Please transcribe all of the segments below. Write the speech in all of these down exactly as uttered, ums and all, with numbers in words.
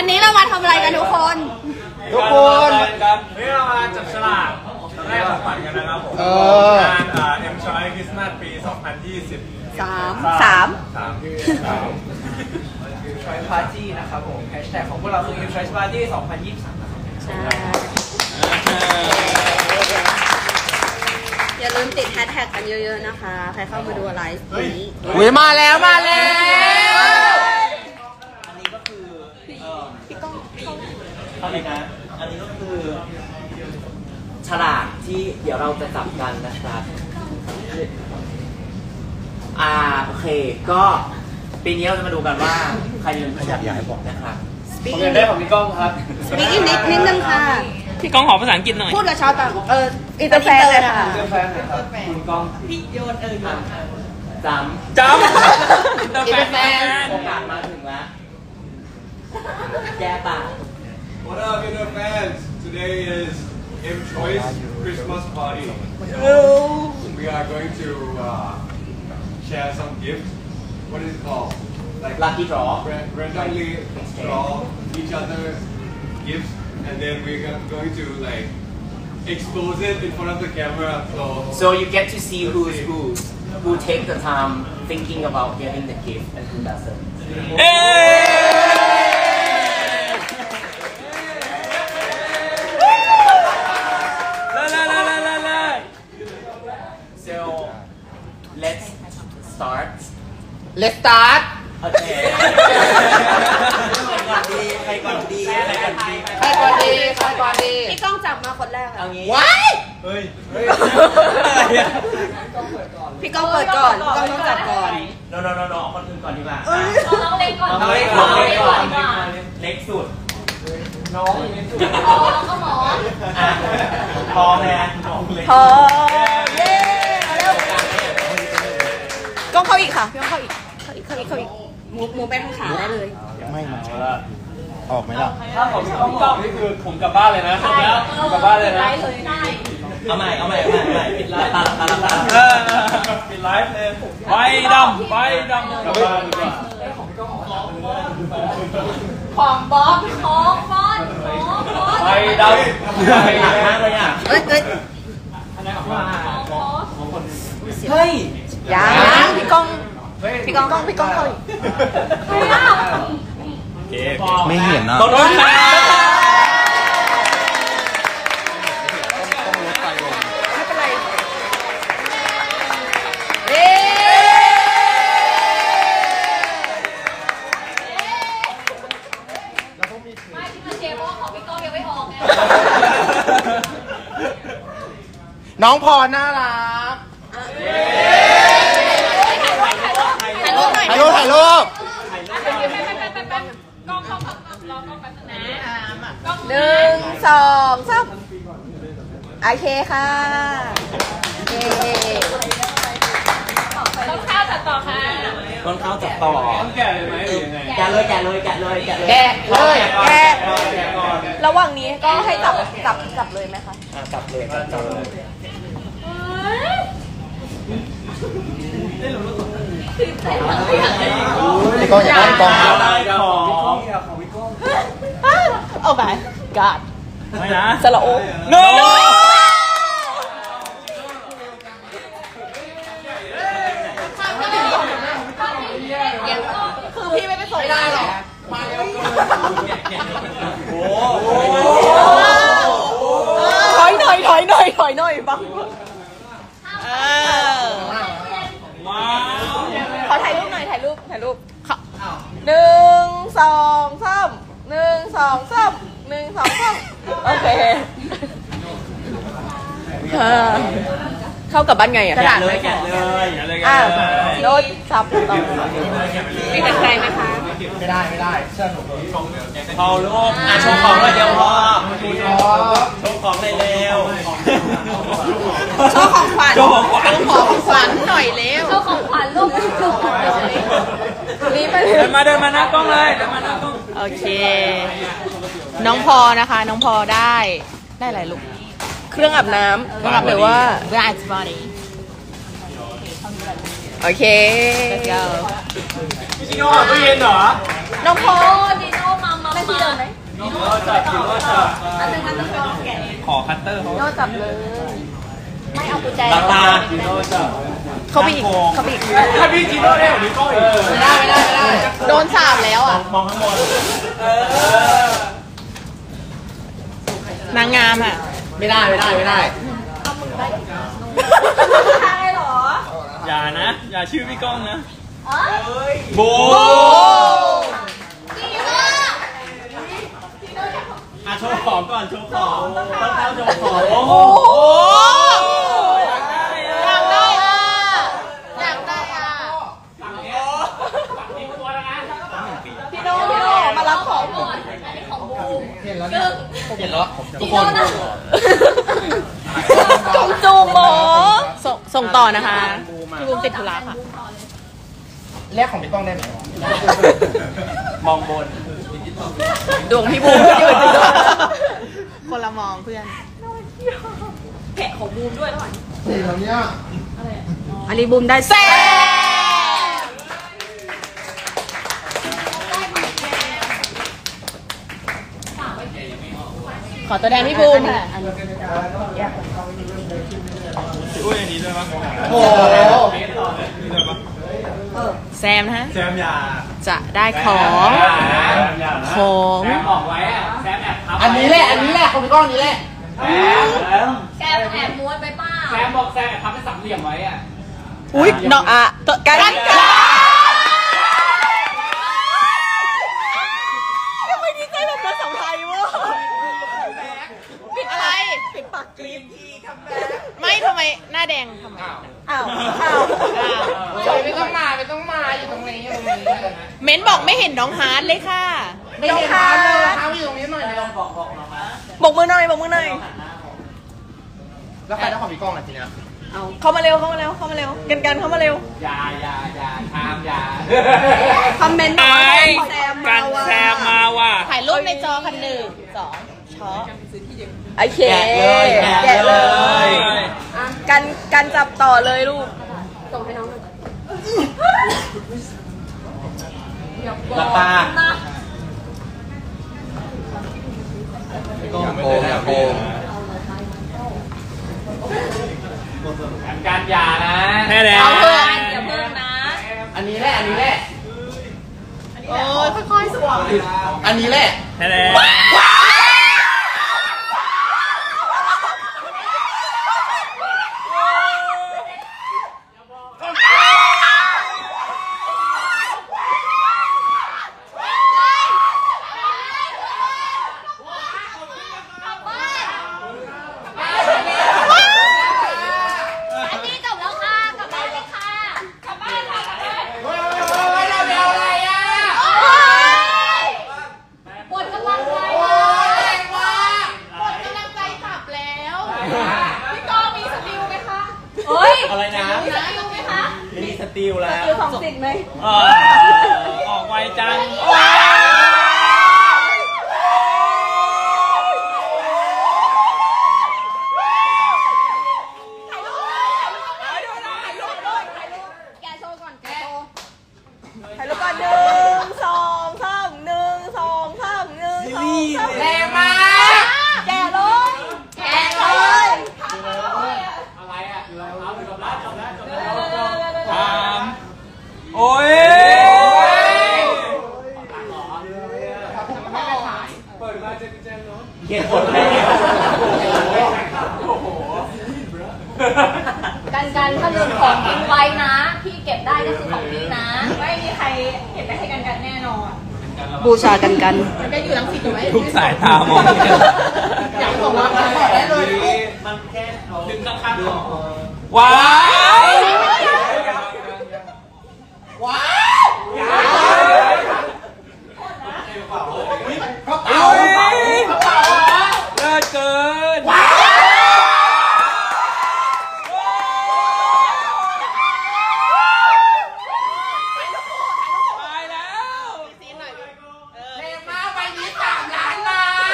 นี้เรามาทำอะไรกันทุกคนทุกคนครับนี่เรามาจับฉลากแรกของฝันกันนะครับผมงานเอ็มชอยคริสต์มาสปีสองพันยี่สิบสามสามสามชอยพาร์ตี้นะครับผมแฮชแท็กของพวกเราคือ M Choice Party สองพันยี่สิบสามนะครับใช่อย่าลืมติดแฮชแท็กกันเยอะๆนะคะใครเข้ามาดูไลฟ์นี้อุ้ยมาแล้วมาแล้วอันนี้ก็คือพี่ก้องอะไรนะอันนี้ก็คือฉลากที่เดี๋ยวเราจะจับกันนะครับอ่าโอเคก็ปีนี้เราจะมาดูกันว่าใครจะเป็นผู้ชนะนะครับผมอยากได้ของพี่ก้องครับสปีกอีกนิดนิดนึงค่ะพี่ก้องขอภาษาอังกฤษหน่อยพูดกับชาวต่างเอออินเตอร์แฟนเลยค่ะอินเตอร์แฟนนะครับคุณก้องพี่โยนเออจำจำอินเตอร์แฟนโอกาสมาถึงแล้วแย่ป่ะ What up, Inter fans? Today is M Choice Christmas Party. We are going to uh, share some gifts. What is it called? Like lucky draw. Randomly draw each other gifts, and then we're going to like expose it in front of the camera. So, so you get to see who's who, who take the time thinking about getting the gift and who doesn't. So let's start. Let's start. Okay. ใครก่อนดีใครก่อนดีใครก่อนดีใครก่อนดีพี่ก้องจับมาคนแรกเอางี้ว้ายเฮ้ยพี่ก้องเปิดก่อนพี่ก้องต้องจับก่อน no no no no คนอื่นก่อนดีกว่าน้องเล็กก่อนน้องเล็กก่อนเล็กก่อนเล็กสุดน้องเล็กสุดอ๋อแล้วก็หมอพอแม่น้องเล็กพอเย้ก้องเข้าอีกค่ะพี่ก้องเข้าอีกเข้าอีกเข้าอีกเข้าอีกมูมูไปทางขาได้เลยไม่มาออกไหมล่ะถ้าผมพี่ก้องบอกนี่คือผมกลับบ้านเลยนะแล้วกลับบ้านเลยนะเอาใหม่เอาใหม่เอาใหม่เอาใหม่ปิดไลฟ์ตาตาตาปิดไลฟ์เลยไฟดำไฟดำกลับบ้านดีกว่าของบอสของบอสของบอสไฟดำไฟหนักมากเลยอ่ะเอ้ยเอ้ยเฮ้ยยังพี่ก้องพี่ก้องพี่ก้องเข้าอีกไม่เห็นนะต้นต้นมาไม่เป็นไรเอ๊ไม่ที่มาเชียร์เพราะว่าของพี่ก้องยังไม่ออกไงน้องพรน่ารักถ่ายรูปหน่อยถ่ายรูปถ่ายรูปหนึ่งสองสามโอเคค่ะต้นข้าวจัดต่อค่ะต้นข้าวจัดต่อต้องแกะเลยไหมหรือยังไงแกะเลยแกะเลยแกะเลยแกะเลยแกะเลยแกะระหว่างนี้ก็ให้จับจับจับเลยไหมคะจับเลยจับเลยพี่ก้องอยากได้กองได้ของโอ้ my god ไม่นะสละโอ no คือพี่ไม่ไปส่งได้หรอถอยหน่อยถอยหน่อยถอยหน่อยบังขอถ่ายรูปหน่อยถ่ายรูปถ่ายรูปหนึ่งสองสามหนึ่งสองสามหนึ่งสองสามโอเคเข้ากับบ้านไงอ่ะแกะเลยแกะเลยอ่ะรถซับต่อมีกันไกลไหมคะไม่ได้ไม่ได้เชื่อหนูพอลูกอ่ะชมของเลยเดียวพอชมของเลยเร็วโชว์ของขวัญโชว์ของขวัญโชว์ของขวัญหน่อยเร็วโชว์ของขวัญลูกนี่ไปเดินมาเดินมาหน้ากล้องเลยเดินมาหน้ากล้องโอเคน้องพอนะคะน้องพอได้ได้อะไรลูกเครื่องอาบน้ำหรือว่า Bright Body โอเคพี่โน่ตู้เย็นเหรอน้องพอดีโน่มามาไม่ที่เดิมไหมจับอยู่ว่าจับขอคัตเตอร์เขาโน่จับเลย ไม่เอากุญแจหลับตาจีโน่จับเขาไปอีกเขาไปอีกถ้าพี่จีโน่ได้ผมพี่ก้อยไม่ได้ไม่ได้ไม่ได้โดนสาบแล้วอ่ะมองข้างบนเออนางงามอ่ะไม่ได้ไม่ได้ไม่ได้ใช่หรออย่านะ อย่าชื่อพี่ก้องนะโบอ่ะโชว์ของก่อนโชว์ของต้องเข้าโชว์ของโอ้โหอยากได้อ่ะอยากได้อ่ะพี่โน่พี่โน่มารับของก่อนเห็นแล้วเนี่ยเห็นแล้วทุกคนจงจูงหมอส่งส่งต่อนะคะพี่บูมติดธุระค่ะแรกของพี่ก้องได้ไหมมองบนดวงพี่บูมยืนอยู่ด้วยคนละมองเพื่อนแผะของบูมด้วยหน่อยเห็นแล้วเนี่ยอันนี้บูมได้แซ่ขอตัวแทนพี่บูมค่ะอุ้ยอันนี้ด้วยปะโอ้โหนี่ด้วยปะแซมนะฮะแซมยาจะได้ของ ของแซมออกไว้อะแซมแอบทับอันนี้แหละอันนี้แหละของพี่ก้องนี้แหละแซมแกแอบม้วนไปเปล่าแซมบอกแซมแอบทับเป็นสามเหลี่ยมไว้อะอุ้ยเนาะอ่ะตัวกันกันทำไมดีใจแบบภาษาไทยวะปิดอะไรปิดปากกรีนทีทำแบบไม่ทำไมหน้าแดงทำไมอ้าวอ้าวอ้าวไม่ต้องมาไม่ต้องมาอยู่ตรงนี้อยู่ตรงนี้เม้นบอกไม่เห็นน้องฮาร์ดเลยค่ะไม่เห็นร้านเลยเขาอยู่ตรงนี้หน่อยเดียวบอกบอกน้องนะบอกมือหน่อยบอกมือหน่อยแล้วใครได้ของพี่ก้องอ่ะทีเนี้ยเข้ามาเร็วเข้ามาเร็วเข้ามาเร็วกันกันเข้ามาเร็วอย่าอย่าอย่าทามอย่าคอมเมนต์ไอ้แซมกัมาน ว่ะแซมมาว่ะถ่ายรูปในจอคันหนึ่งสองช้อโอเคแกะเลยแกะเลยแกะเลยอ่ะกันกันจับต่อเลยลูกหลับตาโกงโกงการอย่านะแค่แดงเอาเถอะอย่าเพิ่งนะอันนี้แหละอันนี้แหละโอ้ยค่อยๆสวมอันนี้แหละแค่แดงอันนี้จบแล้วค่ะ กลับบ้านเลยค่ะ กลับบ้านค่ะกลับบ้านเฮ้ยเฮ้ยเราเดียวอะไรอ่ะหมดกำลังใจโอ้เลยแรงมากหมดกำลังใจจับแล้วพี่กองมีสติลไหมคะเฮ้ยอะไรนะมีสติลไหมคะมีสติลแล้วคือสองสิทธิ์ไหมเออออกไวจังแกโชว์ก่อน แกโชว์ถ่ายรูปก่อนหนึ่งสองสามหนึ่งสองสามหนึ่งสองสามแรงมากแกะเลยแกโชว์อะไรอ่ะเอาจบแล้วจบแล้วจบแล้วตามโอ้ยเปิดมาเจนเจนรถเขียนบทเลยโอ้โหกันกันถ้าลืมของทิ้งไว้นะ พี่เก็บได้ก็คือของพี่นะ ไม่มีใครเก็บได้ให้กันกันแน่นอนบูชากันกันมันจะอยู่ลังสิตอยู่ไหมทุกสายตามองอยากส่งมาขอได้เลยมันแค่เอาดึงข้างๆหรอว้ายว้าวกระเป๋ากระเป๋ากระเป๋าเลิศเกินว้าวตายแล้วแรงมากใบนี้สามล้านบาท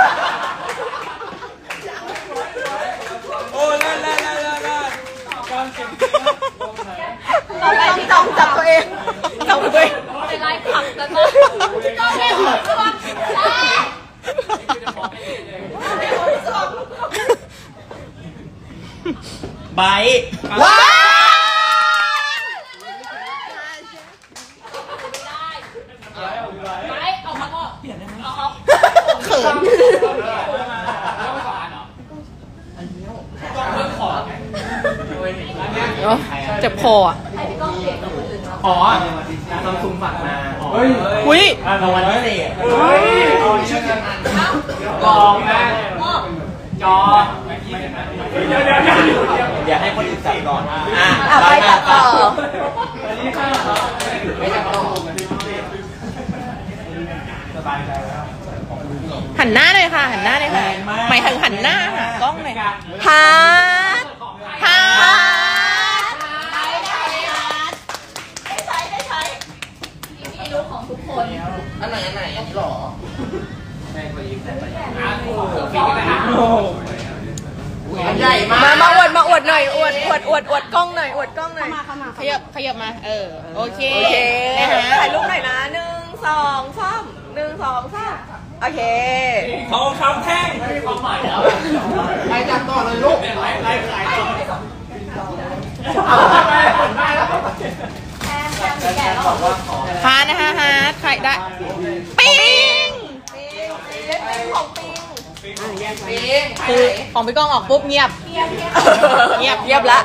โอ้เลิศเลิศเลิศเลิศเลิศการเก็บต่อไปพี่ต้องจับตัวเองจับตัวเองเป็นไรผักกันนะพี่กองเล่นหัวตัวใช่ไบร์ทว้าไปออกมาก็เปลี่ยนได้ไหมออกเขินเจ็บคออ่ะให้พี่ก้องเปลี่ยนกับคนอื่นเนาะอ๋อซัมซุงฝากมาเฮ้ยอุ้ยรางวัลพิเศษเฮ้ยกองนะมอบจอเดี๋ยวเดี๋ยวเดี๋ยวให้คนอื่นจับก่อนอ่ะอ่ะไปจับต่อไม่จับต่อสบายใจแล้วหันหน้าเลยค่ะ หันหน้าเลยค่ะหมายถึงหันหน้าหากล้องเลยฮาร์ดฮาร์ดได้ใช้ได้ใช้ที่มีลูกของทุกคนอันไหนอันไหนอันนี้หรอ ใหญ่มากมามาอวดมาอวดหน่อยอวดอวดอวดอวดกล้องหน่อยอวดกล้องหน่อยขยับขยับมาเออโอเคโอเคนะฮะถ่ายรูปหน่อยนะหนึ่งสองสามหนึ่งสองสามโอเคทองคำแท่งไปจับต่อเลยลูกไล่ไล่ขายต่อแทนแทนแก่แล้วเหรอฮาร์ดนะฮะฮาร์ดใครได้ปิงของปิงคือของพี่ก้องออกปุ๊บเงียบเงียบเงียบเยียบละ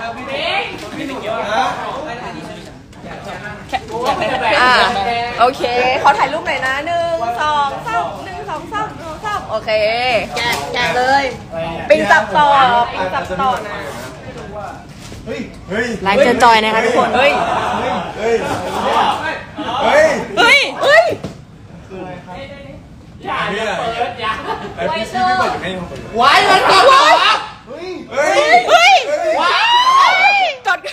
อ่าโอเคขอถ่ายรูปหน่อยนะหนึ่งสองสามหนึ่งสองสามหนึ่งสองสามโอเคแกะแกะเลยปิงจับต่อปิงจับต่อนะเฮ้ย เฮ้ยไลฟ์จอยๆนะคะทุกคนเฮ้ยเฮ้ย เฮ้ยเฮ้ยเฮ้ยอย่าอย่าเปิดอย่าไอพี่พี่เปิดให้เขาเปิดว้ายมันกลับมาเฮ้ยเฮ้ยว้าวจด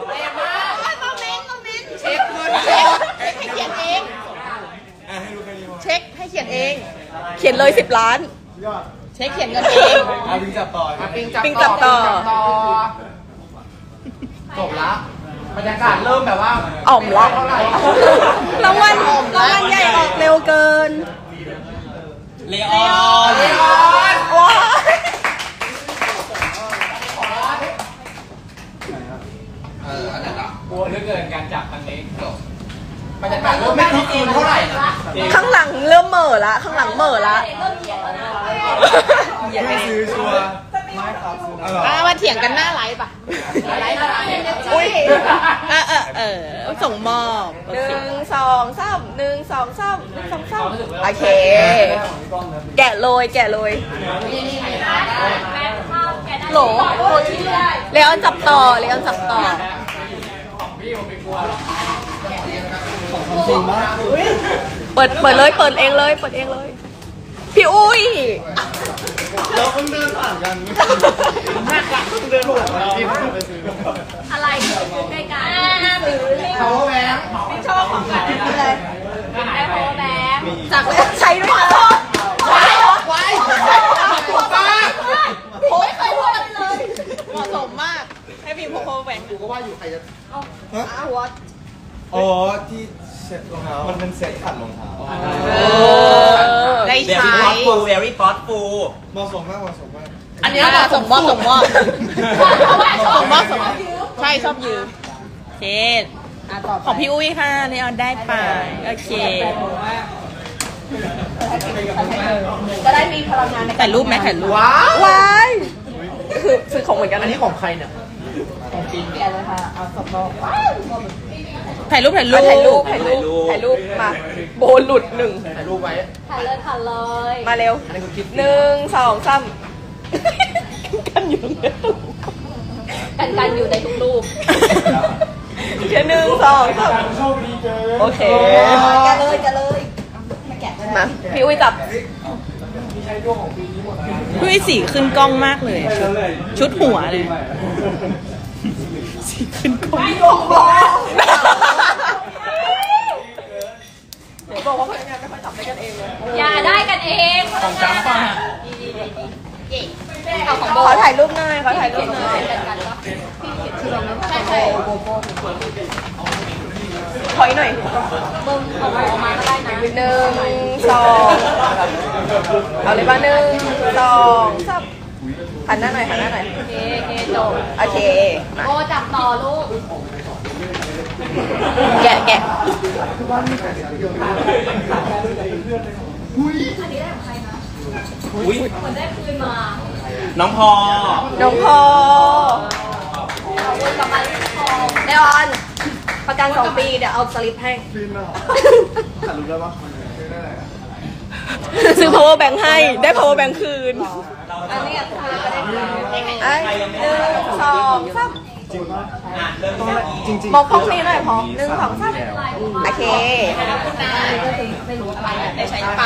เช็คเงินเช็คให้เขียนเองอ่ะให้รู้แค่นี้พอเช็คให้เขียนเองเขียนเลยสิบล้านเช็คเขียนเงินเองอ่ะปิงจับต่อปิงจับปิงจับต่อจบละบรรยากาศเริ่มแบบว่าอ่อมละรางวัลรางวัลใหญ่ออกเร็วเกินเลออนเลออนว้าเอออันนั้นอ่ะกลัวเหลือเกินการจับครั้งนี้บรรยากาศเริ่มไม่คึกคืนเท่าไหร่นะข้างหลังเริ่มเหม่อละข้างหลังเหม่อละเริ่มเขียนแล้วนะไม่ซื้อชัวร์ไม่ครับซื้ออ่ะมาเถียงกันหน้าไลฟ์ป่ะไลฟ์อะไรอุ้ยเออเออเออส่งมอบหนึ่งสองสามหนึ่งสองสามหนึ่งสองสามโอเค แกะโรยแกะโรยแม่ข้าวแกได้โหลโหลที่ได้เลออนจับต่อเลออนจับต่อ เปิดเปิดเลยเปิดเองเลยเปิดเองเลย พี่อุ้ยเราเพิ่งเดินผ่านกัน เพิ่งเดินผ่านกันที่ไปซื้ออะไรใกล้กันหรือลิงเขาแบงค์ชอบของกันอะไรได้โพแบงค์จากเลยใช้ด้วยนะไว้เหรอไว้ป้าโอ้ยเคยพูดกันเลยเหมาะสมมาก ให้พิมพ์โคโค่แบงค์กูก็ว่าอยู่ใครจะอ้าววัดอ๋อ ที่เซ็ตรองเท้า มันเป็นเซ็ตขัดรองเท้าได้เบใช้รี่ป๊อตฟูเบรี่ป๊อตฟูเหมาะสมมากเหมาะสมมากอันนี้ค่ะส่งมอบส่งมอบส่งมอบส่งมอบใช่ชอบยืมโอเคของพี่อุ้ยค่ะเลออนได้ไปโอเคจะได้มีพลังงานในถ่ายรูปไหมถ่ายรูปว้าวว้ายคือซื้อของเหมือนกันอัอันนนี้นี้ของใครเนี่ยแกะเลยค่ะเอาสำรองถ่ายรูปถ่ายรูมาปถ่ายรูปถ่ายรูปถ่ายรูปมาโบหลุดหนึ่งถ่ายรูปไว้ถ่ายเลยถ่ายเลยมาเร็วอันนี้คือคลิปหนึ่งสองสามกันอยู่เนี่ยกันกันอยู่ในทุกรูปแค่หนึ่งสองสามโชคดีเกินโอเคแกะเลยแกะเลยมาพี่อุ้ยจับพี่อุ้ยสีขึ้นกล้องมากเลยอะชุดหัวเลยสีขึ้นกล้องบอกว่าพนักงานไม่ค่อยจับได้กันเองเลยอย่าได้กันเองของจำป่ะเอาของโบขอถ่ายรูปหน่อยขอถ่ายรูปหน่อยกันกันก็พี่เขียนชื่อเราแล้วใช่ใช่ถอยหน่อยมึงเอาออกมาก็ได้นะหนึ่งสองเอาเลยป่ะหนึ่งสองสามถ่ายหันหน้าหน่อยหันหน้าหน่อยโอเคโอเคจบโอเคมาโบจับต่อลูกแกะแกะอันนี้ได้ของใครนะอุ้ยเหมือนได้คืนมาน้องพอน้องพอเอาวนกลับมาที่คอไอออน ประกันสองปีเดี๋ยวเอาสลิปให้ซื้อ power bank ให้ได้ power bank คืนอันนี้อ่ะคือก็ได้คืนไอ้หนึ่งสองสามอ่ะเริ่มที่มองกล้องนี้หน่อยพอหนึ่งสองสามโอเคไม่รู้อะไรได้ใช้เปล่า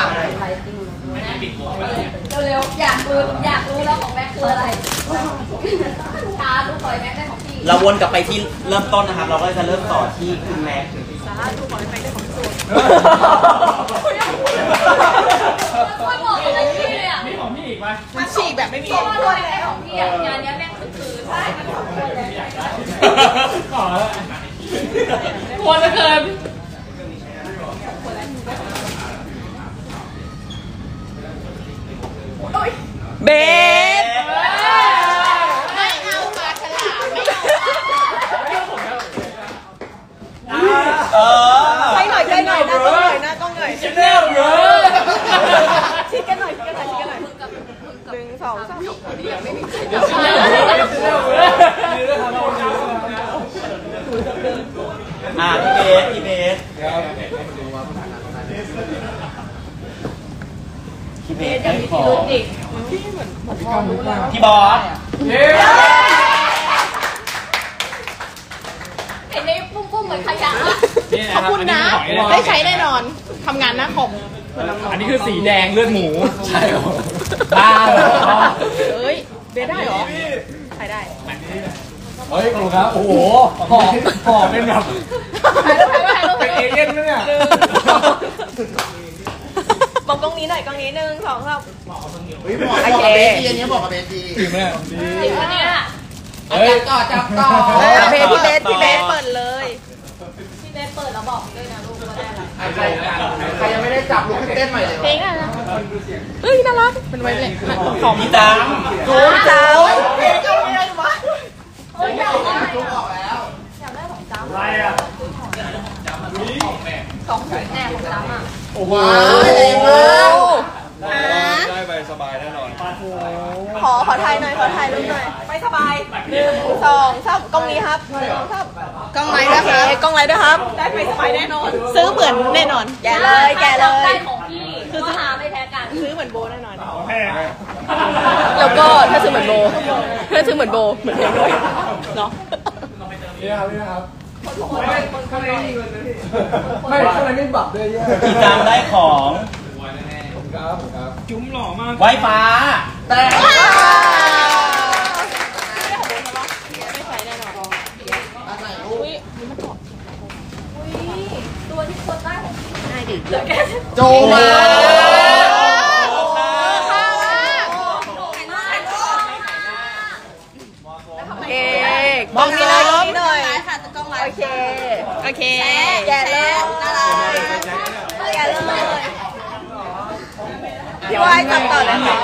เร็วๆอยากรู้อยากรู้แล้วของแม็กคืออะไรช้าลูกคอยแม็กได้ของพี่เราวนกลับไปที่เริ่มต้นนะครับ เราก็จะเริ่มต่อที่คุณแม็กไม่บอกอะไรพี่เลยอ่ะมันฉีกแบบไม่มีเพราะว่าแม็กได้ของพี่อ่ะงานนี้แม็กคือคือใช่มันของคนเลยควรจะเกินเบสไม่เอาปลาฉลามไม่เอาเออใกล้หน่อยใกล้หน่อยหน้ากล้องหน่อยหน้ากล้องหน่อยชิเนลเบรอชิดกันหน่อยชิดกันหน่อยชิดกันหน่อยหนึ่งสองสามอ่ะพี่เบสพี่เบสพี่เบสได้ของพี่บอสเห็นในปุ้มปุ้มเหมือนขยะขอบคุณนะ ได้ใช้แน่นอน ทำงานหน้าคอมอันนี้คือสีแดงเลือดหมู ใช่หรอบ้าเหรอเฮ้ย เบสได้เหรอใครได้เฮ้ยขอบคุณครับ โอ้โหห่อห่อเป็นแบบถ่ายรูปถ่ายรูปเป็นถ่ายรูปเอเลี่ยนนะเนี่ยมองกล้องนี้หน่อยกล้องนี้หนึ่งสองสามเฮ้ยบอกกับเบสดีอันนี้บอกกับเบสดีจริงไหมจริงปะเนี่ยเฮ้ยต่อจับต่อเออเพจพี่เบสพี่เบสเปิดเลยพี่เบสเปิดแล้วบอกด้วยนะลูกว่าได้อะไรใครใครยังไม่ได้จับลุกขึ้นเต้นใหม่เลยเพลงอะไรนะเฮ้ย น่ารักเป็นไว้เลยหอมพี่ตังจูนเจ้าเฮ้ยอยากได้อยากได้ของจ้ำอะไรอ่ะของถุงแน่ของจ้ำอ่ะโอ้โหแรงมากได้ไปสบายแน่นอนขอขอถ่ายหน่อยขอถ่ายรูปหน่อยไม่สบายหนึ่งสองสามกล้องนี้ครับหนึ่งสองสามกล้องไหนด้วยคะโอเคกล้องไหนด้วยครับ ได้ไปสบายแน่นอนซื้อเหมือนแน่นอนแกะเลยแกะเลได้ยของพี่คือหาไม่แพ้กันซื้อเหมือนโบแน่นอนแล้วก็ถ้าซื้อเหมือนโบถ้าซื้อเหมือนโบเหมือนเพลงด้วยเนาะนี่นะครับนี่นะครับข้างในมีเงินนะพี่ไม่ข้างในไม่บับด้วยแย่พี่ตังได้ของครับครับจุ๋มหล่อมากไวฟ้าแต่ไม่ใช้แน่นอนอุ้ยตัวที่คนได้ของพี่ได้ดิโจมาโอเคกล้องนี้เลยกล้องนี้เลยโอเคโอเคแกะเลยแกะเลยพี่วายจับต่อเลยค่ะ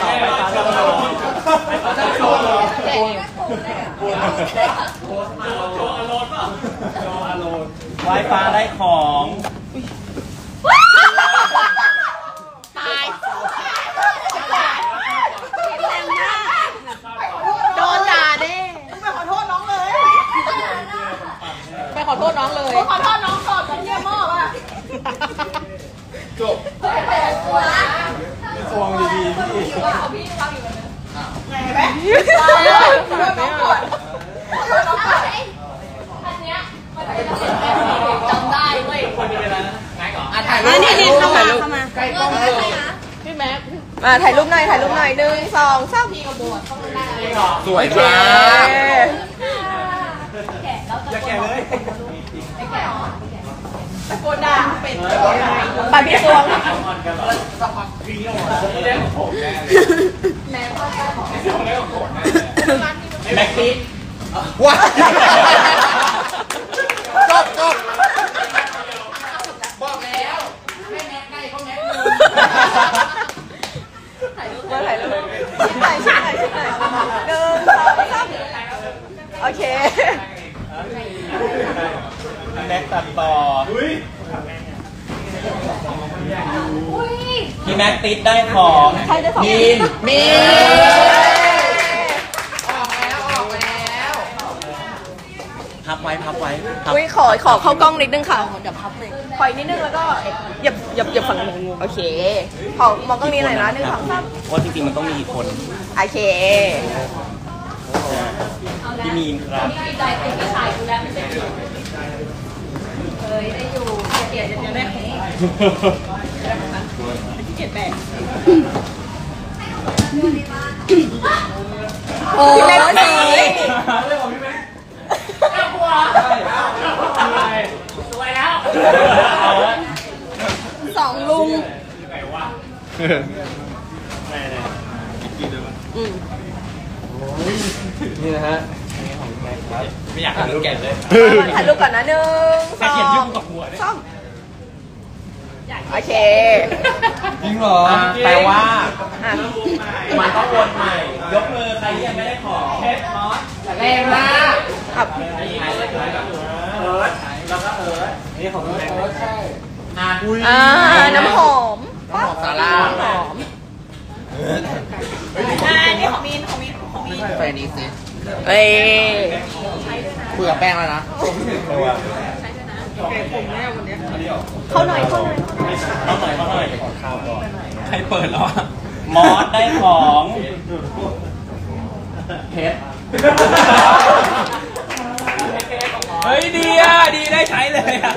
ไวฟ้าได้ของตาย โดนด่าเด้ไปขอโทษน้องเลย ไปขอโทษน้องเลยขอโทษน้องก่อนกับเยี่ยมมากอ่ะจบตัวละสว่างดีๆพี่อยู่ว่าของพี่วางอยู่แบบนี้น้องก่อนอันเนี้ยมันจะเป็นจำได้เว้ยอ่ะถ่ายรูนี่ปนี่นี่เข้ามาเข้ามาใกล้กล้องเลยพี่แม็กมาถ่ายรูปหน่อยถ่ายรูปหน่อยหนึ่งสองสามสวยโอเคมากแกะแล้วอย่าแก่เลยไอ้แกะเหรอตะโกนด่าเป็นบาร์บี้ซวงแม่ก็ได้ของแม็กซี่ว้าจบจบบอกแล้วแม่แม็กใกล้เขาแม็กเลยมาถ่ายรูปถ่ายชิดหน่อยชิดหน่อยชิดหน่อยหนึ่แม็กติดได้ของใครได้ของมีนมีนออกแล้วออกแล้วพับไว้พับไว้พับอุ้ยขอขอเข้ากล้องนิดนึงค่ะเดี๋ยวพับเลยขออีกนิดนึงแล้วก็หยับหยับหยับฝั่งนึงโอเคขอมองกล้องนี้หน่อยนะหนึ่งสองสามว่าจริงๆมันต้องมีอีกคนโอเคพี่มีนครับดีใจเป็นพี่ชายดูแลไม่เสร็จเฮ้ยได้อยู่เดี๋ยวจะได้ของที่เกียจแบกโอ้ยเล่นสีสวยแล้วสองลุงอืมนี่นะฮะไม่อยากให้ลูกแก่เลยถ่ายรูปก่อนนะหนึ่งสองสามโอเคจริงเหรอแปลว่าอ่ะมันต้องวนใหม่ ยกมือใครที่ยังไม่ได้ของเช็ดมอสแรงมากครับเอิร์ธแล้วก็เอิร์ธนี่ของน้องแม็กซ์ใช่อ่ะอ่าน้ำหอมน้ำหอมซาร่าน้ำหอมอ่านี่ของมีนของมีนของมีนไปนี้สิเอ้ยคุยกับแป้งแล้วนะเข้าหน่อยเข้าหน่อยเอาหน่อยเอาหน่อยใครเปิดแล้วมอสได้ของเพชรเฮ้ยดีอ่ะดีได้ใช้เลยอ่ะ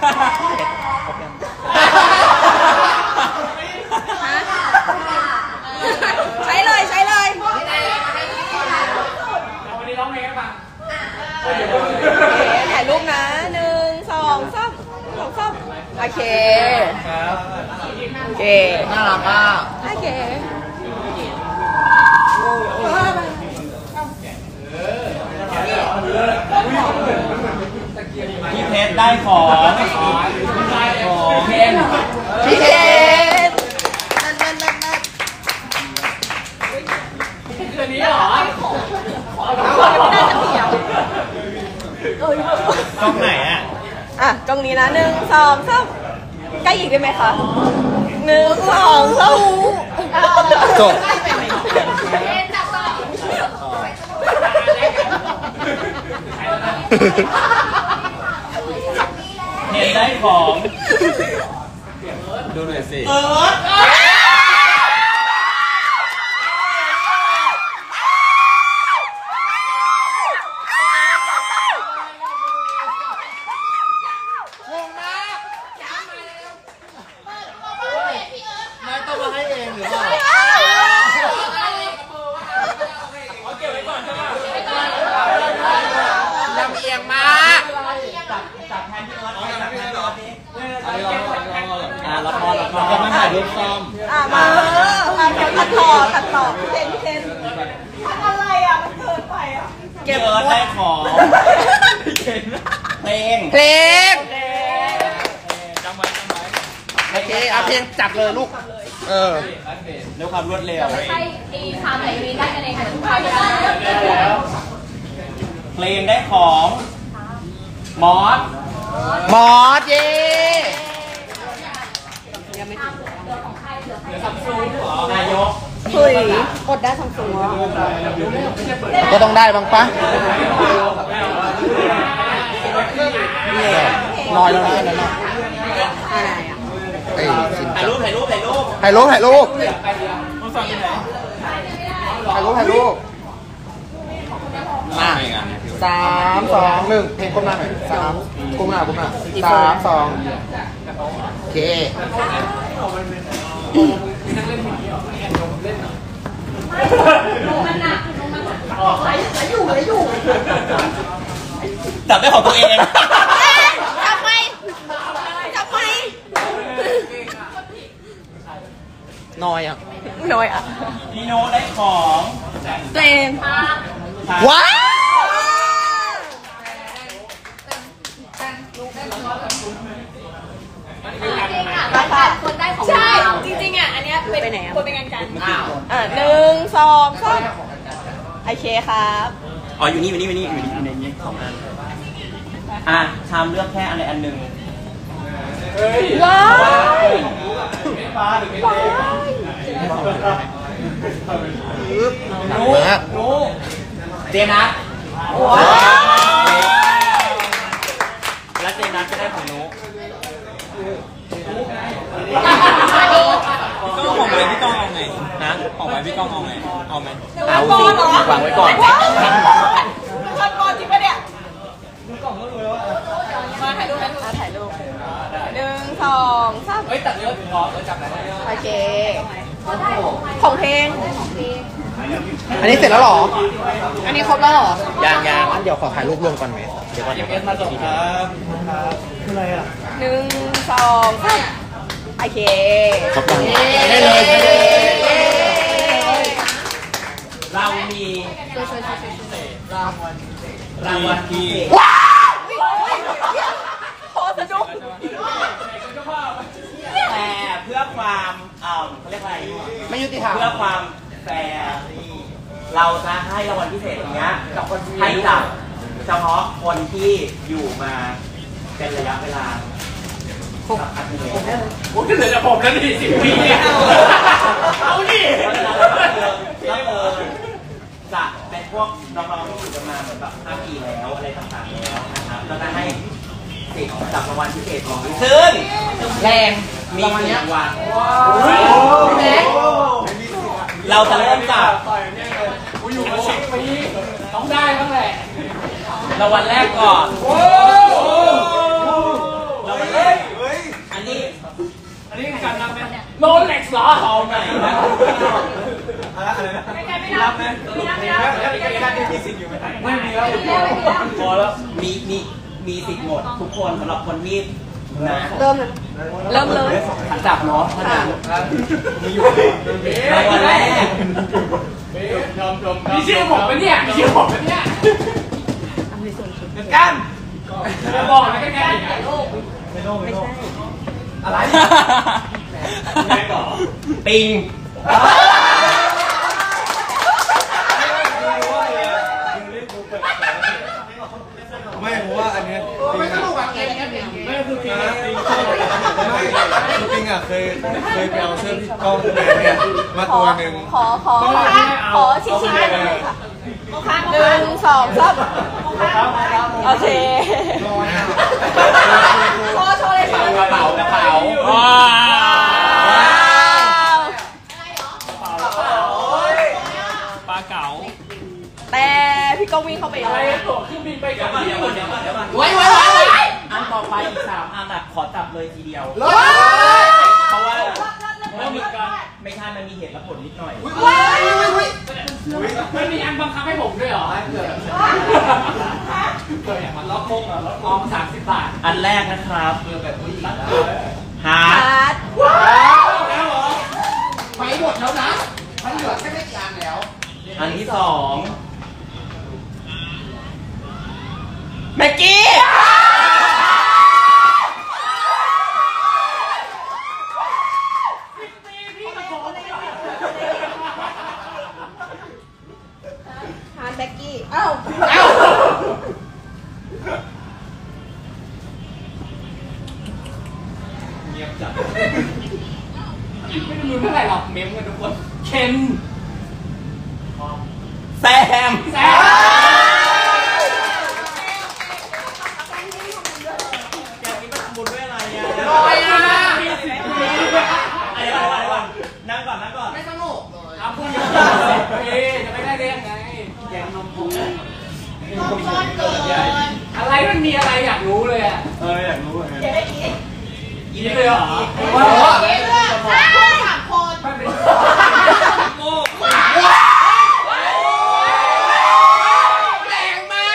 ใช้เลยใช้เลยโอเคถ่ายรูปนะหนึ่งสองสามสองสามโอเคครับโอเคน่ารักมากโอเคพี่เพชรได้ของของเพนพี่เคนกล้องไหนอ่ะอ่ะกล้องนี้นะหนึ่งสองสามใกล้อีกได้ไหมคะหนึ่งสองสามจบเพนได้ของดูหน่อยสิเอิร์ธไม่ต้องมาให้เองหรือเปล่า ลำเอียงมากจับแทนพี่เอิร์ธจับแทนพี่เอิร์ธนี่อ่ะละครละครจะมาถ่ายรูปซ้อมอ่ะมาอ่ะเดี๋ยวตัดต่อตัดต่อพี่เคนพี่เคนอะไรอ่ะมันเกินไปอ่ะพี่เอิร์ธได้ของเพลงเพลงโอเคเอาเพลงจับเลยลูก เออด้วยความรวดเร็วไม่ใช่ไอ้ฟาร์มไหนมีได้กันเองเหมือนทุกคนได้เพลงได้ของมอสมอสเย่นายกเฮ้ยกดได้ทั้งตัวก็ต้องได้บ้างปะน้อยแล้วนะนั่นน่ะอะไรอ่ะเอ้ยสินถ่ายรูปถ่ายรูปถ่ายรูปถ่ายรูปถ่ายรูปถ่ายรูปถ่ายรูปมาสามสองหนึ่งเพลงก้มหน้าหน่อยสามก้มหน้าก้มหน้าสามสองโอเคจับได้ของตัวเองทำไมทำไมน้อยอ่ะน้อยอ่ะพี่โน้ตได้ของเพลงว้าวคนได้ของใช่ จริงๆอ่ะ อันเนี้ยเป็นไปไหนอ่ะควรเป็นงานกันอ่ะหนึ่งสองสามโอเคครับอ๋ออยู่นี่อยู่นี่อยู่นี่อยู่นี่อยู่ในนี้สองอันอ่ะชามเลือกแค่อันใดอันหนึ่งว้ายฟ้าหรือไม่เต็มหนักมากเจนัทแล้วเจนัทก็ได้ของนุพี่ก้องของไหมพี่ก้องเอาไงฮะของไหมพี่ก้องเอาไงเอาไหมเอาสิวางไว้ก่อนขั้นตอนจริงปะเนี่ยมาถ่ายรูปนะถ่ายรูปหนึ่งสองสามเฮ้ยตัดเยอะพอเออจับได้โอเคของเพลงอันนี้เสร็จแล้วเหรออันนี้ครบแล้วเหรอยังยังงั้นเดี๋ยวขอถ่ายรูปรวมก่อนไหมเดี๋ยวก่อนเดี๋ยวก่เอ็อนนมาส่งครับครับคืออะไรอ่ะหนึ่งสองสามโอเคขอบคุณได้เลยเรามีรางวัลรางวัลที่ว้าวพอสะดุ้งแต่เพื่อความเอ่อเขาเรียกอะไรไม่ยุติธรรมเพื่อความแฟร์เราจะให้รางวัลพิเศษตรงนี้ให้กับเฉพาะคนที่อยู่มาเป็นระยะเวลาสักพักหนึ่งโอ้ยก็เหลือแต่ผมแล้วนี่สิบปีเนี่ยเอาดิก็คือจะเป็นพวกน้องๆที่อยู่กันมาเหมือนแบบห้าปีแล้วอะไรต่างๆแล้วนะครับก็จะให้สิทธิ์จับรางวัลพิเศษของซึ่งแรงมีหนึ่งวันเราจะเริ่มจากกูอยู่มาสิบปีต้องได้บ้างแหละรางวัลแรกก่อนโอ้รางวัลแรกอันนี้อันนี้การนับไหมโรเล็กซ์เหรอเอาไหนนะอะไรนะไม่ไม่นับไม่นับไม่นับไม่นับไม่มีแล้วพอแล้วมีมีมีสิทธิ์หมดทุกคนสำหรับคนที่นะเริ่มเลยเริ่มเลยขันจับเนาะขนาดมีอยู่รางวัลแรกมีชื่อผมปะเนี่ยมีชื่อผมปะเนี่ยกันจะบอกอะไรกันแค่ไม่โน้ไม่โน้อะไรแม่ก่อปิงไม่เพราะว่าอันเนี้ยปิงอ่ะไม่คือปีนี้ไม่คือปิงอ่ะเคยเคยไปเอาเสื้อพี่ก้องเนี่ยมาตัวหนึ่งขอขอขอชี้ชี้ได้เลยค่ะหนึ่งสองสามโอเคโชว์โชว์เลยค่ะกระเป๋ากระเป๋าว้าวปลาเก๋าแต่พี่ก้องวิ่งเข้าไปอะไรเลยตัวขึ้นบินไปกับเดี๋ยวก่อนเดี๋ยวก่อนเดี๋ยวก่อนไว้ไว้ไว้ไว้อันต่อไปอีกสามอันอ่ะขอจับเลยทีเดียวว้าวเพราะว่ามันมีไม่ใช่มันมีเหตุและผลนิดหน่อยว้าวมันมีอันบังคับให้ผมด้วยเหรอเผื่อเผื่ออย่างมันล็อกมุกอ่ะล็อกมองสามสิบบาทอันแรกนะครับคือแบบผู้หญิงฮาฮาร์ร์ดว้าวแล้วเหรอไปหมดแล้วนะ มันเหลือแค่ไม่กี่อันแล้วอันที่สองแม็กกี้ฮาร์ดแบ็กกี้อ้าวเอ้าเงียบจัดไม่ได้รู้เท่าไหร่หรอกเมมกันทุกคนเคนแซมแซมอยากมีประบุญด้วยอะไรอ่ะลอยนะอะไรก่อนอะไรก่อนนั่งก่อนนั่งก่อนไม่สนุกเลยเอาพูดอย่างนี้จะไม่ได้เรียกไงแกงนมผงอะไรมันมีอะไรอยากรู้เลยอ่ะเอออยากรู้เหมือนกันยินเลยเหรอว่าเหรอสามคนโง่แรงมาก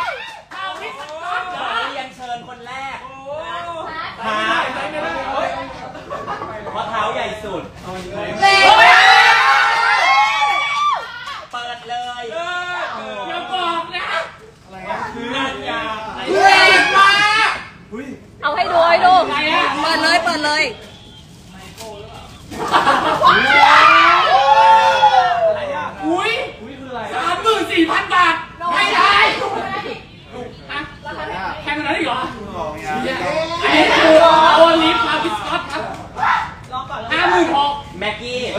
เรียนเชิญคนแรกหาเพราะเท้าใหญ่สุดแรงเปิดเลยอย่าบอกนะคือหน้ายาแรงมากเอาให้ดูให้ดูอะไรอ่ะเปิดเลยเปิดเลย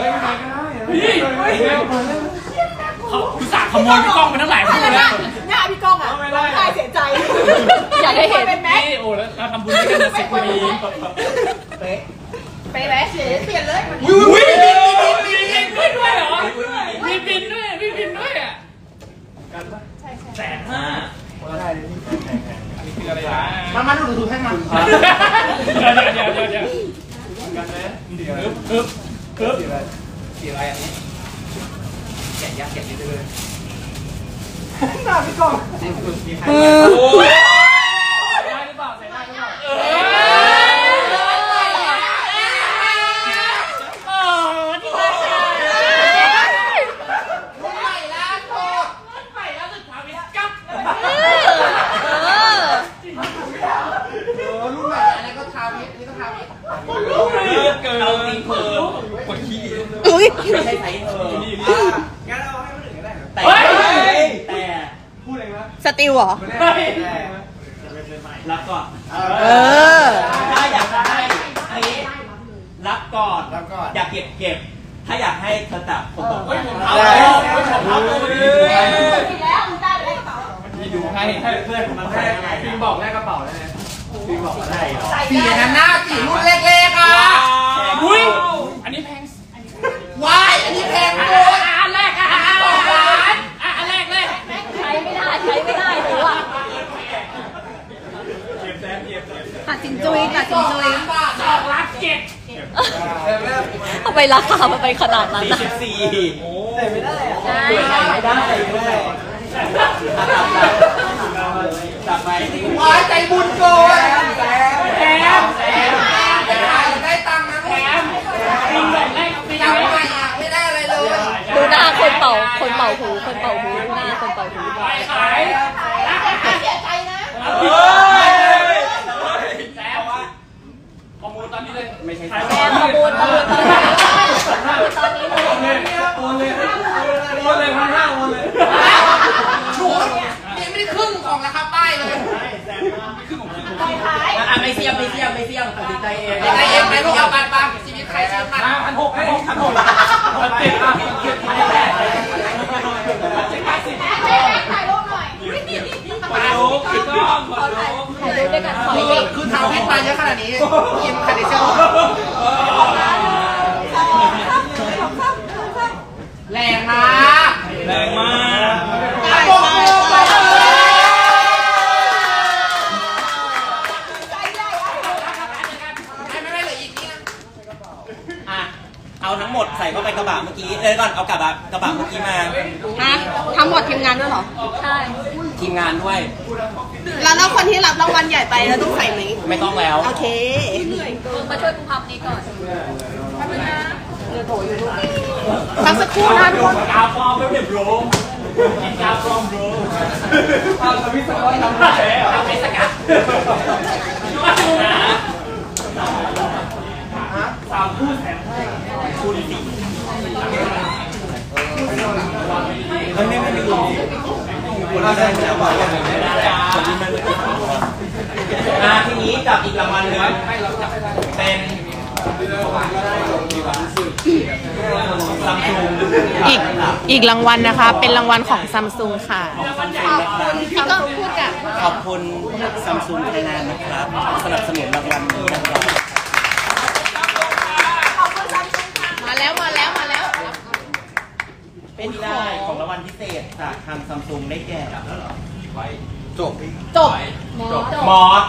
ฮ้ยไม่ได้พี่เขาอุตส่าห์ขโมยพี่กล้องไปทั้งหลายคู่แล้วหน้าพี่ก้องอ่ะตายเสียใจอยากให้เห็นเป็นแม็กนี่โอ้แล้วเราทำบุญด้วยกันมาสิบปีเป๊ะไปไหมเสียเปลี่ยนเลยอุ้ยมีบินด้วยด้วยเหรอมีบินด้วยมีบินด้วยอ่ะแสนห้าได้เลยนี่คืออะไรนะมามาดูดูให้มันเดี๋ยวเดี๋ยวเดี๋ยวกันนะเดี๋ยวปึ๊บปึ๊บปึ๊บสีอะไรอันนี้แกะยักษ์แกะนิดเลยหน้าพี่กล้องโอ้ยได้หรือเปล่าใส่ได้หรือเปล่าเออโอ้ที่ว่าใช่ใหม่ล่าสุดใหม่ล่าสุดทำมิสกับเออรุ่นใหม่อันนี้ก็ทาวินี่ก็ทาวิเกินเอาจริงเพิ่มปวดขี้อุ้ยไม่ใช่ไซส์เธองั้นเอาให้มันหนึ่งก็ได้แต่แต่พูดเองนะสติลเหรอรับก่อนเออถ้าอยากได้อันนี้รับก่อนรับก่อนอยากเก็บเก็บ ถ้าอยากให้เธอจับผมบอกเฮ้ยผมเอาเอาแล้แล้ววผมเอาตัวนี้ผิดแล้วมึงได้ไปได้กระเป๋านี่ดูให้ให้เพื่อนผมมาใส่ยังไงฟิล์มบอกแลกกระเป๋าได้ไหมฟิล์มบอกได้ใส่สีได้นั้นหน้าสีรุ่นเล็กๆอ่ะอุ้ยอันนี้แพงวายอันนี้แพงอัเลยนแรกอ่ะอ่ะอันแรกเลยใช้ไม่ได้ใช้ไม่ได้หรือว่าตัดสินจุยตัดสินจุยสองล้านเจ็ดเอาไปราคามาไปขนาดนั้นสี่นะสิบสี่ได้ไม่ได้ไม่ได้จับไปวายใจบุญโกยแถมแถมได้ตังค์นะแถมปีแรกปียังแรไม่กไม่ได้อะไรเลยดูหน้าคนเป่าคนเป่าหูคนเป่าหูดูหน้าคนเป่าหูขายเสียใจนะเฮ้ยแซมประมูลตอนนี้เลยไม่ใช่แซมประมูลประมูลตอนนี้ตอนนี้เลยโอนเลยโอนเลยพันห้าโอนเลยถูกนี่ไม่ได้ครึ่งของราคาป้ายเลยอ่ะไม่เสียมไม่เสียมไม่เสียมตัดสินใจเองยังไงเองไหมลูกเอาปันปังชีวิตใครชีวิตมันพันหกพันหกพันหกพันเจ็ดอ่ะเจ็ดพันแปดเจ็ดพันสิบถ่ายรูปหน่อยขอรู้คือต้องขอรู้ถ่ายรูปด้วยกันขอคืออีกคือทำให้มาเยอะขนาดนี้ยิมคาร์ดิเชียลแรงมากแรงมากตายบอกเลยไปเลยไม่ไม่เหลืออีกนี่นะอ่ะเอาทั้งหมดใส่เข้าไปกระบะเมื่อกี้เอ้ยก่อนเอากระบะกระบะเมื่อกี้มาฮะทั้งหมดทีมงานด้วยเหรอใช่ทีมงานด้วยแล้วแล้วคนที่รับรางวัลใหญ่ไปเราต้องใส่ไหมไม่ต้องแล้วโอเคมึงมาช่วยกูพับนี้ก่อนพักสักครู่นะทุกคนกาฟอร์มไม่เป็นโบรกินกาฟอร์มโบรทำสวิสก์ทำได้ทำไม่สกัดมาดูนะสามคู่แถมคูณสี่มันไม่ไม่ไม่รู้คนที่ได้แล้วบอกว่าไม่ได้คนที่ไม่ได้อ่ะทีนี้จับอีกรางวัลหนึ่งเป็นซัมซุงอีกอีกรางวัลนะคะ เป็นรางวัลของซัมซุงค่ะพี่ก็พูดกับขอบคุณซัมซุงไทยแลนด์นะครับสนับสนุนรางวัลนี้นะครับมาแล้วมาแล้วมาแล้วเป็นที่ได้ของรางวัลพิเศษจากทางซัมซุงได้แก่จบจบมอส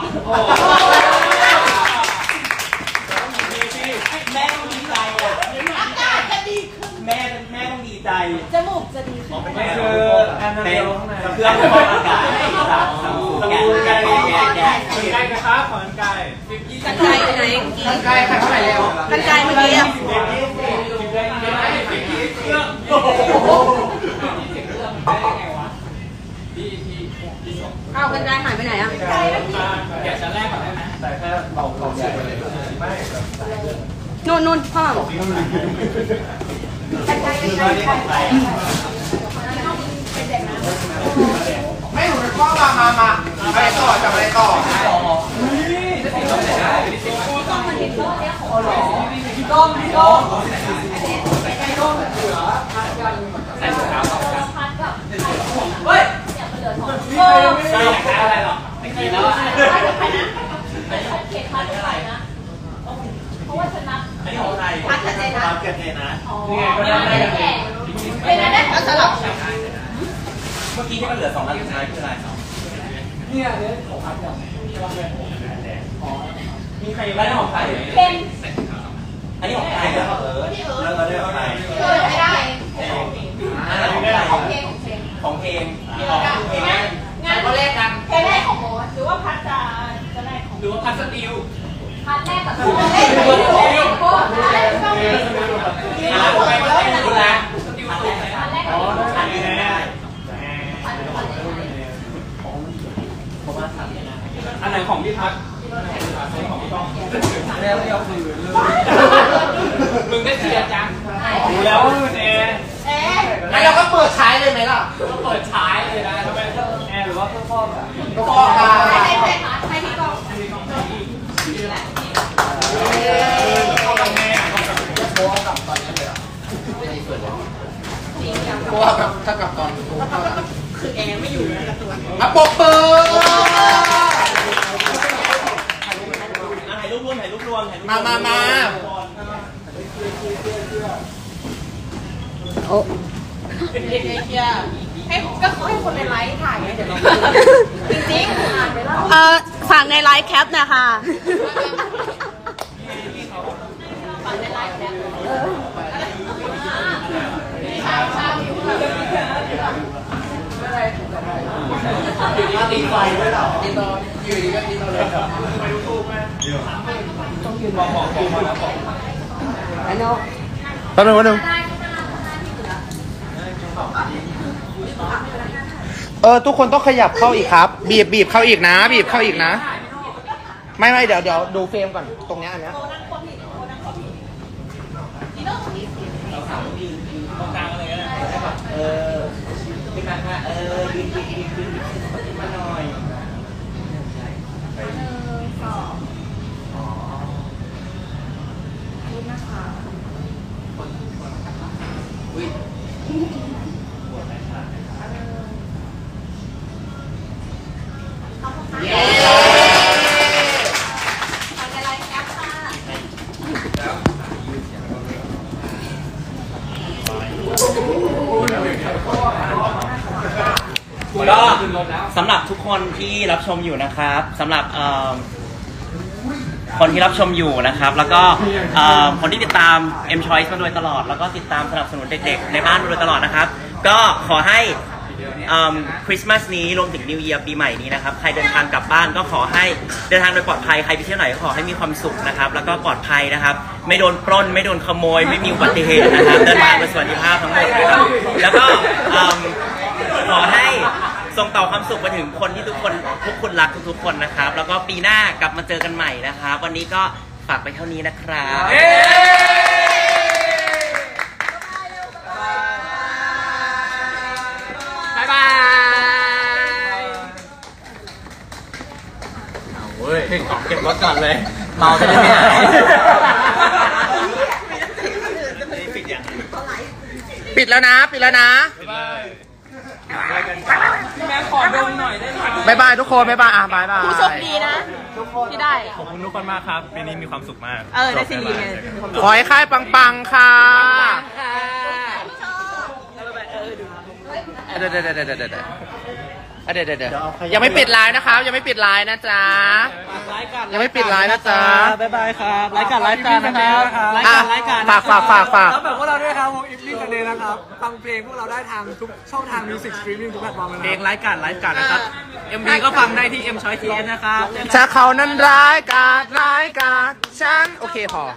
แม่ต้องดีใจอ่ะแม่แม่ต้องดีใจจมูกจะดีขึ้นคือแอนนาเบเป็นลข้างในเครื่องฟอกอากาศจากซัมซุงแกะแกะแกะแกะไก่กระทะของไก่กันไกลไปไหนร่างกายใครเท่าไหร่แล้วกันไกลเมื่อกี้อ่ะ เอากันไกลหายไปไหนอ่ะแกะชั้นแรกก่อนได้ไหมแต่แค่เบาๆใช่ไม่นู่นนู่นข้างหลังไม่หนูเป็นข้อมามามาอะไรต่อจับอะไรต่อเไม่อยากได้อะไรหรอกไม่กินแล้วอ่ะเขตพัดอะไรนะเพราะว่าฉันนับอันนี้ของใครพัดกับเจนะเกิดเจนะนี่ไงก็ได้ไม่ได้แก่เป็นอะไรได้สลับเมื่อกี้ที่มันเหลือสองอันสุดท้ายคืออะไรเนาะเนี่ยเนี่ยของพัดเนี่ยมีใครได้ของใครเป็นอันนี้ของใครเหรอเออแล้วเราได้ของใครเกิดไม่ได้อันนี้ของใครของเพลงของเพลงของเพลงของเพลงงานก็แรกกันเพลงแรกของโมดหรือว่าพัดจะจะแรกของหรือว่าพัสติลพัดแรกกับพัดแรกกับโมดโมดแรกกับโมดอ่าไปไปไปดูแลพัดแรกกับโมดอันนี้แน่อันไหนของพี่พัดอันไหนของพี่ก้องแล้วไม่เอาคืนเลยมึงได้เคลียร์จังดูแล้วว่ามันแอร์เอ๊ะงั้นเราก็เปิดใช้เลยไหมล่ะก็เปิดฉายเลยนะทำไมแอร์หรือว่าเครื่องฟอกอะก็ฟอกกันใครใครใครใครที่กองเพราะว่าถ้ากลับตอนคือแอร์ไม่อยู่ในตัวอ่ะปกเปิดถ่ายรูปรวมถ่ายรูปรวมถ่ายรูปมามามาโอ้ให้ก็เขาให้คนในไลฟ์ถ่ายไงเดี๋ยวเราจริงๆอ่านไปแล้วเออฝากในไลฟ์แคปหนะคะฝากในไลฟ์แล้วตีไฟด้วยเหรอตีตอนอยู่ดีก็ตีตอนเลยครับไอ้น้องแป๊บนึงแป๊บนึงเออทุกคนต้องขยับเข้าอีกครับ บีบบีบเข้าอีกนะ บีบเข้าอีกนะ ไม่ไม่เดี๋ยวเดี๋ยวดูเฟรมก่อนตรงเนี้ยอันเนี้ยเออพี่การค่ะเออยืนยืนยืนยืนมาหน่อยก็สำหรับทุกคนที่รับชมอยู่นะครับสำหรับคนที่รับชมอยู่นะครับแล้วก็คนที่ติดตาม M Choice มาโดยตลอดแล้วก็ติดตามสนับสนุนเด็กๆในบ้านมาโดยตลอดนะครับก็ขอให้คริสต์มาสนี้รวมถึง New Year ปีใหม่นี้นะครับใครเดินทางกลับบ้านก็ขอให้เดินทางโดยปลอดภัยใครไปเที่ยวไหนก็ขอให้มีความสุขนะครับแล้วก็ปลอดภัยนะครับไม่โดนปล้นไม่โดนขโมยไม่มีอุบัติเหตุนะครับเดินทางโดยสวัสดิภาพทั้งหมดนะครับแล้วก็ขอให้ส่งต่อความสุขไปถึงคนที่ทุกคนทุกคนรักทุกๆคนนะครับแล้วก็ปีหน้ากลับมาเจอกันใหม่นะครับวันนี้ก็ฝากไปเท่านี้นะครับบ๊ายบายเอาเว้ยเก็บรถก่อนเลยเมาจะได้ไม่หายปิดแล้วนะปิดแล้วนะพี่แม่ขอดมหน่อยได้ไหมบายบายทุกคนบายบายอ่ะบายบายผู้โชคดีนะที่ได้ขอบคุณทุกคนมากครับปีนี้มีความสุขมากเออ ได้ซีดีไงขอให้ค่ายปังๆค่ะเดี๋ยวเดี๋ยวเดี๋ยวเดี๋ยวเดี๋ยวเดี๋ยวเดี๋ยวเดี๋ยวยังไม่ปิดไลน์นะครับยังไม่ปิดไลน์นะจ๊ะยังไม่ปิดไลน์นะจ๊ะบ๊ายบายครับรายการรายการนะครับรายการรายการฝากฝากฝากฝากแล้วแบบพวกเราด้วยครับวงอิฟลี่กันเลยนะครับฟังเพลงพวกเราได้ทางทุกช่องทางมิวสิกสตรีมมิ่งทุกแพลตฟอร์มเลยเพลงรายการรายการนะครับ เอ็ม วี ก็ฟังได้ที่ M Choice ที เอส นะครับถ้าเขานั้นร้ายกาจร้ายกาจฉันโอเคพอ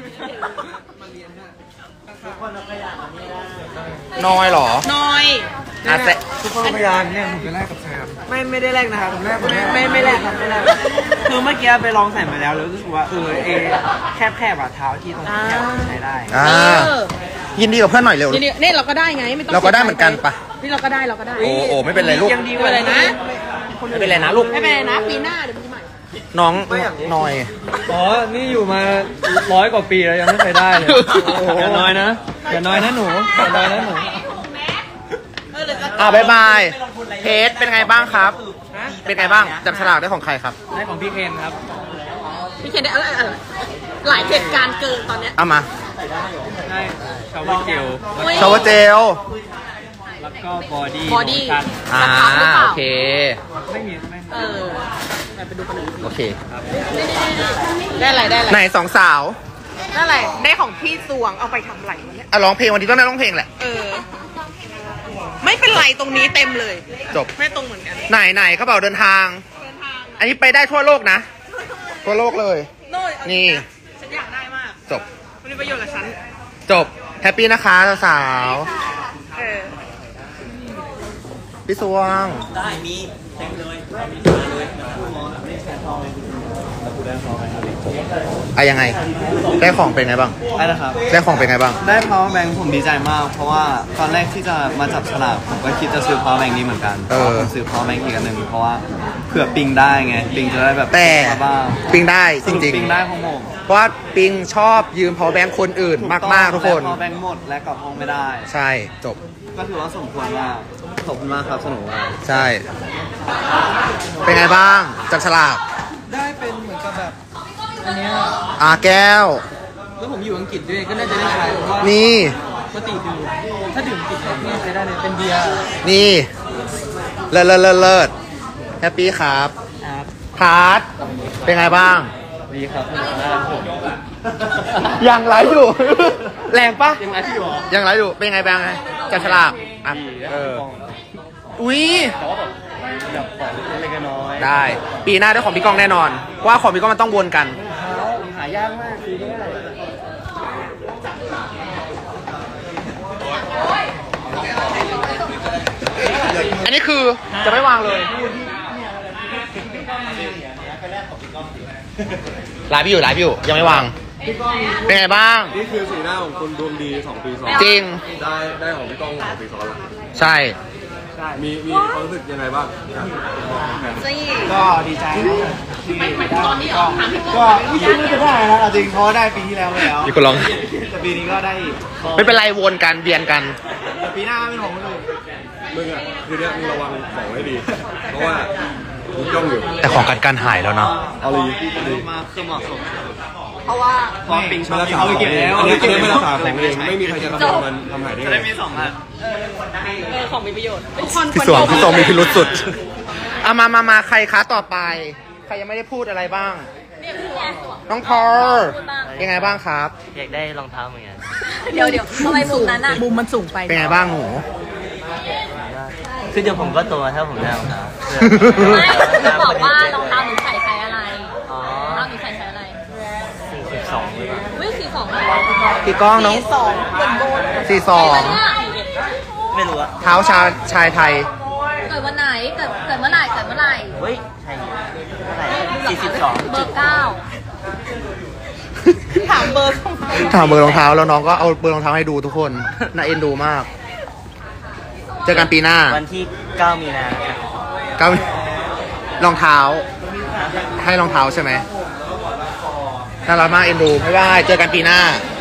น้อยเหรอน้อยอ่ะเสร็จทุกคนพยานเนี่ยผมจะแลกกับแซมไม่ไม่ได้แลกนะครับผมแลกไม่ไม่แลกครับไม่แลกคือเมื่อกี้ไปลองใส่มาแล้วแล้วรู้สึกว่าเออเอแคบแคบอ่ะเท้าที่ตรงแคบใช้ได้อ่ายินดีกับเพื่อนหน่อยเร็วนี่นี่เราก็ได้ไงไม่ต้องเราก็ได้เหมือนกันปะนี่เราก็ได้เราก็ได้โอ้โอ้ไม่เป็นไรลูกยังดีไม่เป็นไรนะไม่เป็นไรนะลูกไม่เป็นไรนะปีหน้าเดี๋ยวปีใหม่น้องหน่อยอ๋อนี่อยู่มาร้อยกว่าปีแล้วยังไม่เคยได้เลยอย่าน้อยนะอย่าน้อยนะหนูอย่าน้อยนะหนูเออหรือจะอ่าบายบายเพจเป็นไงบ้างครับ เป็นไงบ้างจับฉลากได้ของใครครับได้ของพี่เคนครับพี่เคนได้อะไรอะไรหลายเหตุการณ์เกินตอนเนี้ยเอามาได้ชาวเวอร์เจลชาวเจลแล้วก็บอดี้บอดี้อ่าโอเคไม่มีไม่เออไปดูกันหน่อยโอเคได้อะไรได้อะไรไหนสองสาวได้อะไรได้ของพี่สวงเอาไปทำไรวะเนี่ยอ่ะร้องเพลงวันนี้ต้องได้ร้องเพลงแหละเออ ไม่เป็นไรตรงนี้เต็มเลยจบไม่ตรงเหมือนกันไหนไหนกระเป๋าเดินทาง อันนี้ไปได้ทั่วโลกนะ ทั่วโลกเลยโน่ยเอาจริงนี่ฉันอยากได้มากจบมันมีประโยชน์กับฉันจบ แฮปปี้นะคะสาวเออๆพี่สวงได้มีเต็มเลยมีเลยอะยังไง ได้ของเป็นไงบ้างได้นะครับได้ของเป็นไงบ้างได้ power bank ผมดีใจมาก เพราะว่าตอนแรกที่จะมาจับฉลากผมก็คิดจะซื้อ power bank นี้เหมือนกันเออผมซื้อ power bank อีกอันหนึ่งเพราะว่าเผื่อปิงได้ไงปิงจะได้แบบแต่มาบ้างปิงได้จสรุปริงปิงได้ของผมๆ เพราะว่าปิงชอบยืม power bank คนอื่นมากๆทุกคนและ power bank หมดและกลับห้องไม่ได้ใช่จบก็ถือว่าสมควรมากขอบคุณมากครับสนุกมากใช่ เป็นไงบ้างจับฉลากได้เป็นเหมือนกับแบบอันเนี้ยอาแก้วแล้วผมอยู่อังกฤษด้วยก็น่าจะได้ใช้เพราะว่านี่ปกติดื่มถ้าดื่มอังกฤษเนี่ยใช้ได้เลยเป็นเบียร์นี่ เลิศเลิศเลิศเลิศแฮปปี้ครับครับพาร์ทเป็นไงบ้างดีครับน่ารักผมยังไลฟ์อยู่ แรงปะยังไงพี่หรอยังไลฟ์อยู่ เป็นไงบ้างไงจับฉลากอ่ะเออ อุ้ยแต่ว่าแบบแบบของเล็กๆน้อยๆได้ ปีหน้าได้ของพี่ก้องแน่นอน เพราะว่าของพี่ก้องมันต้องวนกันหายากมากซื้อได้อันนี้คือจะไม่วางเลยไลฟ์อยู่ไลฟ์อยู่ยังไม่วาง เป็นไงบ้างนี่คือสีหน้าของคนดวงดีสองปีซ้อนจริงได้ได้ของพี่ก้องสองปีซ้อนแล้วใช่มีมีความรู้สึกยังไงบ้างครับก็ดีใจนะที่ตอนนี้ออกก็ไม่คิดว่าจะได้นะเอาจริงเพราะได้ปีที่แล้วไปแล้วมีคนร้องแต่ปีนี้ก็ได้อีกไม่เป็นไรวนกันเบียนกันแต่ปีหน้าเป็นของคนอื่นมึงอ่ะคือเนี้ยมึงระวังของให้ดี เพราะว่ามึงจ้องอยู่แต่ของกันกันหายแล้วเนาะเอาลีดูมาคือเหมาะสมเพราะว่าพอปิงชอบรักษาเอาไปเก็บแล้วอันนี้เก็บไม่แล้วรักษาของเองไม่มีใครจะทำมันทำหายได้จะไงได้มีสองอันเออของมีประโยชน์ทุกคนพี่สวงพี่สวงมีพิรุษสุดเอามามามาใครคะต่อไป ใครยังไม่ได้พูดอะไรบ้าง น้องพอร์เป็นไงบ้างครับอยากได้รองเท้าเหมือนกันเดี๋ยวเดี๋ยวทำไมมุมนั้นอ่ะมุมมันสูงไปเป็นไงบ้างหนูคือเดี๋ยวผมก็โตถ้าผมได้รองเท้าไม่จะบอกว่ารองเท้าหนูใส่ไซส์อะไรอ๋อรองเท้าหนูใส่ไซส์อะไรสี่สิบสองเลยป่ะวิ่งสี่สองเลยพี่ก้องน้องสองเหมือนโบนสี่สองไม่รู้อะเท้าชาชายไทยเกิดวันไหน เกิดเกิดเมื่อไหร่ เกิดเมื่อไหร่เฮ้ยใช่เท่าไหร่สี่สิบสองเบอร์เก้าถามเบอร์ของถามเบอร์รองเท้าแล้วน้องก็เอาเบอร์รองเท้าให้ดูทุกคน น่าเอ็นดูมาก เจอกันปีหน้าวันที่เก้ามีนาครับก้ารองเท้า ให้รองเท้าใช่ไหมน่ารักมากเอ็นดูไม่ได้เจอกันปีหน้าค